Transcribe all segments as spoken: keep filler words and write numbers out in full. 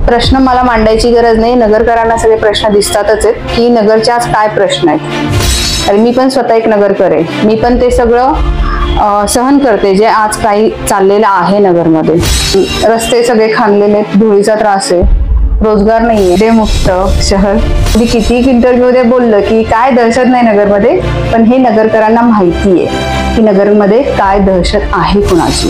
प्रश्न मला मांडायची गरज नाही, नगरकरांना सगळे प्रश्न दिसतातच आहेत की नगरचे आज काय प्रश्न आहेत। आणि मी पण स्वतः एक नगरकर आहे, मी पण ते सगळं सहन करते जे आज काही चाललेलं आहे नगरमध्ये। रस्ते सगळे खांदलेले आहेत, धुळीचा त्रास आहे, रोजगार नाहीये, बेमुक्त शहर। मी किती इंटरव्ह्यू मध्ये बोललं की काय दहशत नाही नगरमध्ये, पण हे नगरकरांना माहिती आहे की नगरमध्ये काय दहशत आहे कुणाची।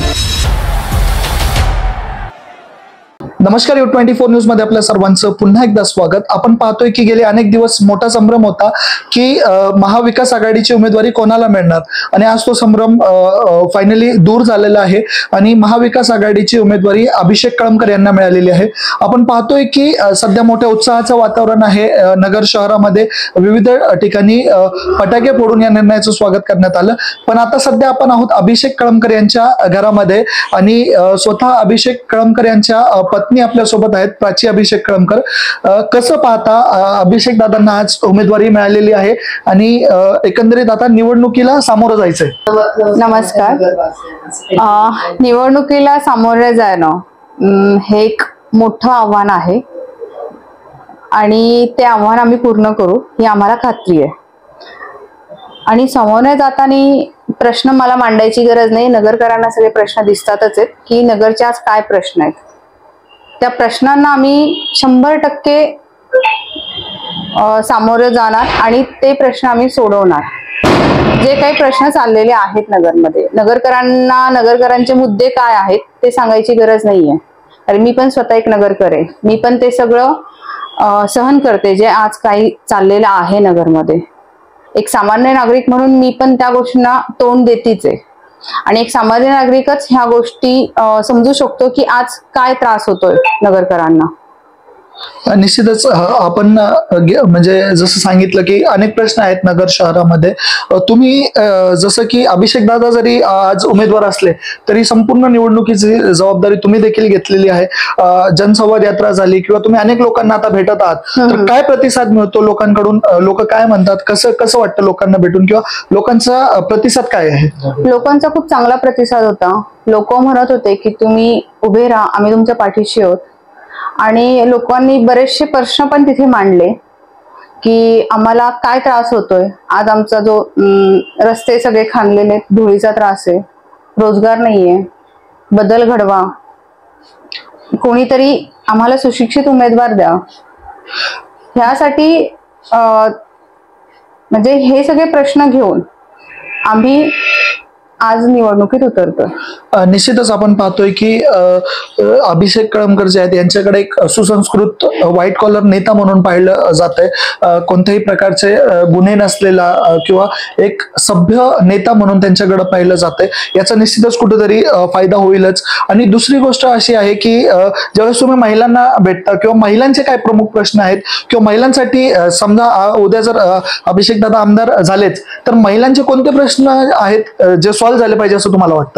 नमस्कार, यू ट्वेंटी फोर न्यूज मध्ये आपल्या सर्वांचं पुन्हा एकदा स्वागत। आपण पाहतोय की गेले अनेक दिवस मोठा संभ्रम होता की महाविकास आघाडीची उमेदवारी कोणाला मिळणार, आणि आज तो संभ्रम फायनली दूर झालेला आहे आणि महाविकास आघाडीची उमेदवारी अभिषेक कळमकर यांना मिळालेली आहे। आपण पाहतोय की सध्या मोठ्या उत्साहाचं वातावरण आहे नगर शहरामध्ये, विविध ठिकाणी फटाके फोडून या निर्णयाचं स्वागत करण्यात आलं। पण आता सध्या आपण आहोत अभिषेक कळमकर यांच्या घरामध्ये आणि स्वतः अभिषेक कळमकर यांच्या पत्नी आपल्या सोबत आहेत, प्राची अभिषेक कळमकर। कसं पाहता अभिषेक दादांना आज उमेदवारी मिळालेली आहे आणि एकंदरीत आता निवडणुकीला सामोरं जायचंय? नमस्कार। निवडणुकीला सामोरे जाणं हे एक मोठं आव्हान आहे आणि ते आव्हान आम्ही पूर्ण करू ही आम्हाला खात्री आहे। आणि सामोरे जाताना प्रश्न मला मांडायची गरज नाही, नगरकरांना सगळे प्रश्न दिसतातच आहेत की नगरचे आज काय प्रश्न आहेत। त्या प्रश्नांना आम्ही शंभर टक्के सामोरे जाणार आणि ते प्रश्न आम्ही सोडवणार। जे काही प्रश्न चाललेले आहेत नगरमध्ये, नगरकरांना नगरकरांचे मुद्दे काय आहेत ते सांगायची गरज नाहीये, कारण मी पण स्वतः एक नगरकर आहे, मी पण ते सगळं सहन करते जे आज काही चाललेलं आहे नगरमध्ये। एक सामान्य नागरिक म्हणून मी पण त्या गोष्टींना तोंड देतीच आहे आणि एक सामान्य नागरिकच ह्या गोष्टी समजू शकतो की आज काय त्रास होतोय नगरकरांना। निश्चितच आपण म्हणजे जसं सांगितलं की अनेक प्रश्न आहेत नगर शहरामध्ये। तुम्ही जसं की अभिषेक दादा जरी आज उमेदवार असले तरी संपूर्ण निवडणुकीची जबाबदारी तुम्ही देखील घेतलेली आहे। जनसंवाद यात्रा झाली किंवा तुम्ही अनेक लोकांना आता भेटत आहात, तर काय प्रतिसाद मिळतो लोकांकडून? लोक काय म्हणतात, कसं कसं वाटतं लोकांना भेटून, किंवा लोकांचा प्रतिसाद काय आहे? लोकांचा खूप चांगला प्रतिसाद होता। लोक म्हणत होते की तुम्ही उभे राहा, आम्ही तुमच्या पाठीशी आहोत। आणि लोकांनी बरेचसे प्रश्न पण तिथे मांडले की आम्हाला काय त्रास होतोय। आज आमचा जो रस्ते सगळे खांदलेले, धुळीचा त्रास आहे, रोजगार नाहीये, बदल घडवा, कोणीतरी आम्हाला सुशिक्षित उमेदवार द्या। ह्यासाठी म्हणजे हे सगळे प्रश्न घेऊन आम्ही आज निवडणुकीत उतरतोय। निश्चितच आपण पाहतोय की अभिषेक कळमकर जे आहेत यांच्याकडे एक सुसंस्कृत व्हाईट कॉलर नेता म्हणून पाहिलं जातंय, कोणत्याही प्रकारचे गुन्हे नसलेला किंवा एक सभ्य नेता म्हणून त्यांच्याकडे पाहिलं जातंय। याचा निश्चितच कुठेतरी फायदा होईलच। आणि दुसरी गोष्ट अशी आहे की ज्यावेळेस तुम्ही महिलांना भेटता किंवा महिलांचे काय प्रमुख प्रश्न आहेत किंवा महिलांसाठी समजा उद्या जर अभिषेक दादा आमदार झालेच तर महिलांचे कोणते प्रश्न आहेत जे सॉल्व्ह झाले पाहिजे असं तुम्हाला वाटतं?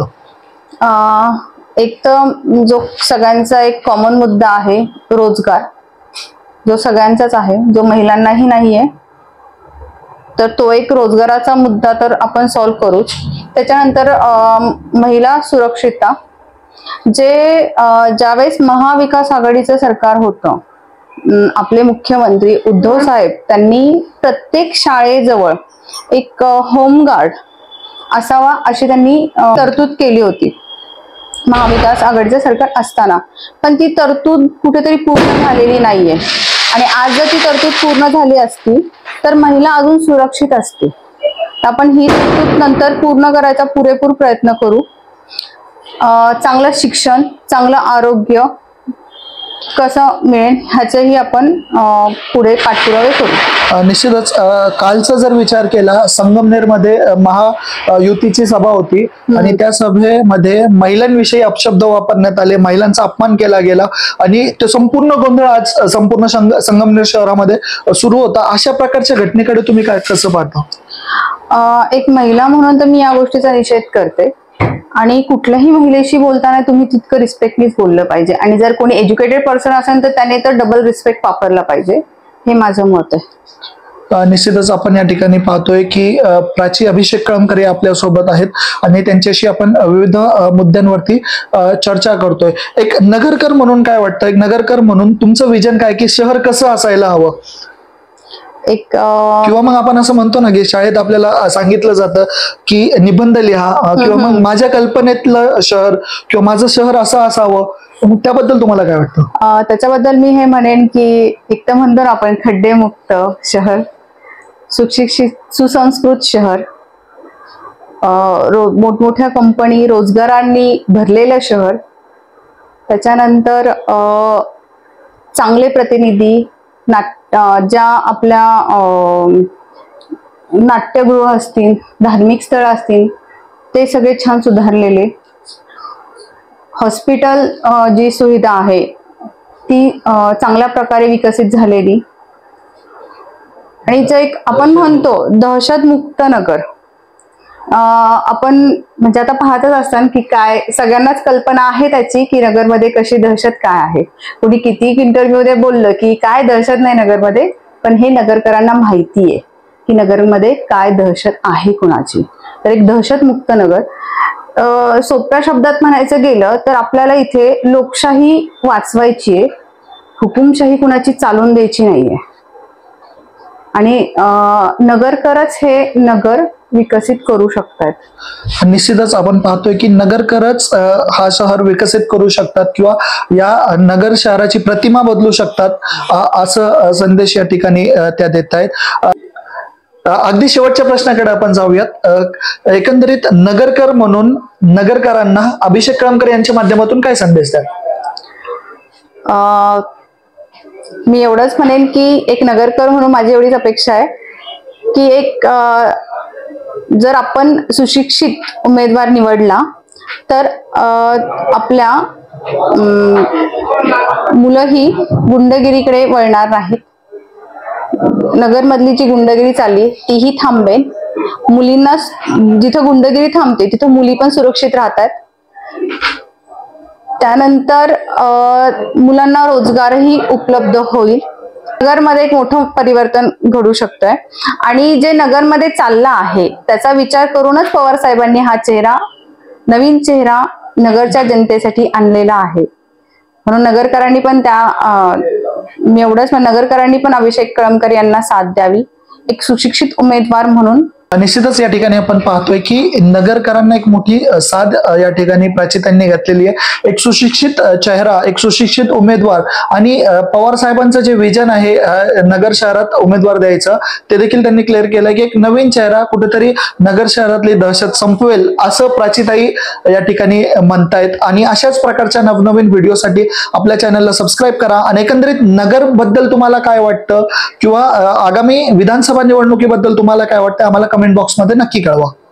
एक तर जो सगळ्यांचा एक कॉमन मुद्दा आहे रोजगार, जो सगळ्यांचाच आहे, जो महिलांनाही नाहीये, तर तो एक रोजगाराचा मुद्दा तर आपण सॉल्व्ह करूच। त्याच्यानंतर महिला सुरक्षितता, जे ज्यावेळेस महाविकास आघाडीचं सरकार होतं, आपले मुख्यमंत्री उद्धव साहेब त्यांनी प्रत्येक शाळेजवळ एक होमगार्ड असावा अशी त्यांनी तरतूद केली होती महाविकास आघाडीचं सरकार असताना, पण ती तरतूद कुठेतरी पूर्ण झालेली नाहीये। आणि आज जर ती तरतूद पूर्ण झाली असती तर महिला अजून सुरक्षित असते। आपण ही तरतूद नंतर पूर्ण करायचा पुरेपूर प्रयत्न करू। चांगलं शिक्षण, चांगलं आरोग्य कसं मिळेल ह्याचेही आपण पुढे पाठपुरावे करू। निश्चितच कालचा जर विचार केला, संगमनेरमध्ये महायुतीची सभा होती आणि त्या सभेमध्ये महिलांविषयी अपशब्द वापरण्यात आले, महिलांचा अपमान केला गेला आणि तो संपूर्ण गोंधळ आज संपूर्ण संगमनेर शहरामध्ये सुरू होता। अशा प्रकारच्या घटनेकडे तुम्ही काय कसं पाहता? एक महिला म्हणून तर मी या गोष्टीचा निषेध करते आणि कुठल्याही महिलेशी बोलताना तुम्ही तितकं रिस्पेक्टलीच बोललं पाहिजे। आणि जर कोणी एज्युकेटेड पर्सन असेल तर त्याने तर डबल रिस्पेक्ट वापरला पाहिजे, हे माझं मत आहे। अ, निश्चितच आपण या ठिकाणी पाहतोय की अ, प्राची अभिषेक कळमकर आपल्या सोबत आहेत आणि त्यांच्याशी आपण अ, विविध अ, मुद्द्यांवरती अ, चर्चा करतोय. एक नगरकर म्हणून काय वाटतं, एक नगरकर म्हणून तुमचं विजन काय की शहर कसं असायला हवं? एक अ, किंवा मग आपण असं म्हणतो ना की शाळेत आपल्याला सांगितलं जातं की निबंध लिहा अ, किंवा मग माझ्या कल्पनेतलं शहर किंवा माझं शहर असं असावं, मग त्याबद्दल तुम्हाला काय वाटतं? अ, त्याच्याबद्दल मी हे म्हणेन की एक तर म्हणतो ना आपण खड्डेमुक्त शहर, सुशिक्षित सुसंस्कृत शहर, अ, रो मोठमोठ्या कंपनी रोजगारांनी भरलेलं शहर, त्याच्यानंतर अ, चांगले प्रतिनिधी, नाट अ, ज्या आपल्या अ, नाट्यगृह असतील, धार्मिक स्थळ असतील ते सगळे छान सुधारलेले, हॉस्पिटल अ, जी सुविधा आहे ती अ, चांगल्या प्रकारे विकसित झालेली, आणि जे एक आपण म्हणतो दहशतमुक्त नगर. अ, आपण म्हणजे आता पाहतच असताना की काय सगळ्यांनाच कल्पना आहे त्याची की नगरमध्ये कशी दहशत काय आहे. कुणी किती इंटरव्ह्यू मध्ये बोललं की काय दहशत नाही नगरमध्ये, पण हे नगरकरांना माहिती आहे की नगरमध्ये काय दहशत आहे कुणाची. तर एक दहशतमुक्त नगर. अ, सोप्या शब्दात म्हणायचं गेलं तर आपल्याला इथे लोकशाही वाचवायची आहे, हुकुमशाही कुणाची चालून द्यायची नाहीये, आणि अ, नगरकरच हे नगर विकसित करू शकतात. निश्चितच आपण पाहतोय की नगरकरच अ, हा शहर विकसित करू शकतात किंवा या नगर शहराची प्रतिमा बदलू शकतात, अ, असं अ, संदेश या ठिकाणी अ, त्या देत आहेत. अ, अगदी शेवटच्या प्रश्नाकडे आपण जाऊयात. अ, एकंदरीत नगरकर म्हणून नगरकरांना अभिषेक कळमकर यांच्या माध्यमातून काय संदेश द्याल? अ, मी एवढंच म्हणेन की एक नगरकर म्हणून माझी एवढीच अपेक्षा आहे की एक अ, जर आपण सुशिक्षित उमेदवार निवडला तर अ, आपल्या अम, मुलंही गुंडगिरीकडे वळणार नाहीत. नगरमधली जी गुंडगिरी चालली तीही थांबेल. मुलींना जिथं गुंडगिरी थांबते तिथं मुली पण सुरक्षित राहतात. त्यानंतर अ, मुलांना रोजगारही उपलब्ध होईल. नगरमध्ये एक मोठं परिवर्तन घडू शकतंय, आणि जे नगरमध्ये चालला आहे त्याचा विचार करूनच पवार साहेबांनी हा चेहरा, नवीन चेहरा नगरच्या जनतेसाठी आणलेला आहे. म्हणून नगरकरांनी पण त्या अ, मी एवढंच नगरकरांनी पण अभिषेक कळमकर यांना साथ द्यावी एक सुशिक्षित उमेदवार म्हणून. निश्चितच या ठिकाणी आपण पाहतोय की नगरकरांना एक मोठी अ, साथ अ, या ठिकाणी प्राचितांनी घातलेली आहे. एक सुशिक्षित अ, चेहरा, एक सुशिक्षित उमेदवार, आणि अ, पवार साहेबांचं जे विजन आहे अ, नगर शहरात उमेदवार द्यायचं ते देखील त्यांनी क्लिअर केलं की एक नवीन चेहरा कुठेतरी नगर शहरातली दहशत संपवेल असं प्राचिताई या ठिकाणी म्हणतायत. आणि अशाच प्रकारच्या नवनवीन व्हिडिओसाठी आपल्या चॅनलला सबस्क्राईब करा. आणि एकंदरीत नगर बद्दल तुम्हाला काय वाटतं किंवा अ, आगामी विधानसभा निवडणुकीबद्दल तुम्हाला काय वाटतं आम्हाला कमेंट बॉक्समध्ये नक्की कळवा.